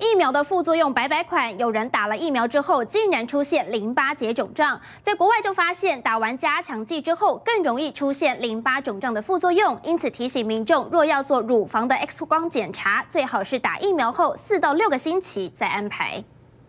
疫苗的副作用百百款，有人打了疫苗之后竟然出现淋巴结肿胀，在国外就发现打完加强剂之后更容易出现淋巴肿胀的副作用，因此提醒民众若要做乳房的 X 光检查，最好是打疫苗后4到6个星期再安排。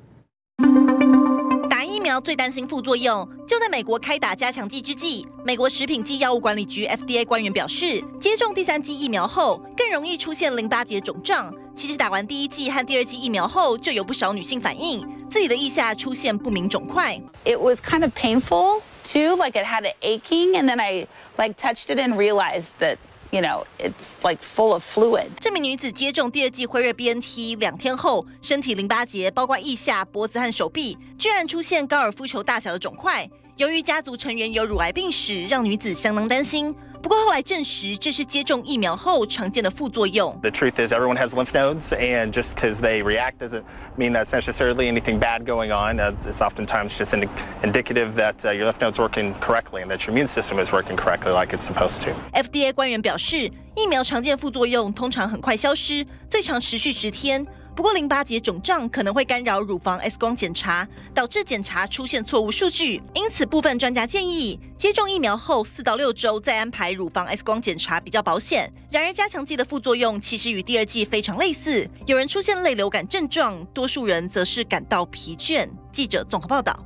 打疫苗最担心副作用，就在美国开打加强剂之际，美国食品及药物管理局 FDA 官员表示，接种第3剂疫苗后更容易出现淋巴结肿胀。其实打完第1剂和第2剂疫苗后，就有不少女性反映自己的腋下出现不明肿块。 It was kind of painful too, like it had an aching, and then I touched it and realized that. You know, it's like full of fluid. 这名女子接种第2剂辉瑞 BNT 2天后，身体淋巴结包括腋下、脖子和手臂，居然出现高尔夫球大小的肿块。由于家族成员有乳癌病史，让女子相当担心。不过后来证实，这是接种疫苗后常见的副作用。 The truth is, everyone has lymph nodes, and just because they react doesn't mean that's necessarily anything bad going on. It's oftentimes just indicative that your lymph nodes working correctly and that your immune system is working correctly like it's supposed to. FDA 官员表示，疫苗常见副作用通常很快消失，最长持续10天。 不过，淋巴结肿胀可能会干扰乳房 X 光检查，导致检查出现错误数据。因此，部分专家建议接种疫苗后4到6周再安排乳房 X 光检查比较保险。然而，加强剂的副作用其实与第2剂非常类似，有人出现类流感症状，多数人则是感到疲倦。记者综合报道。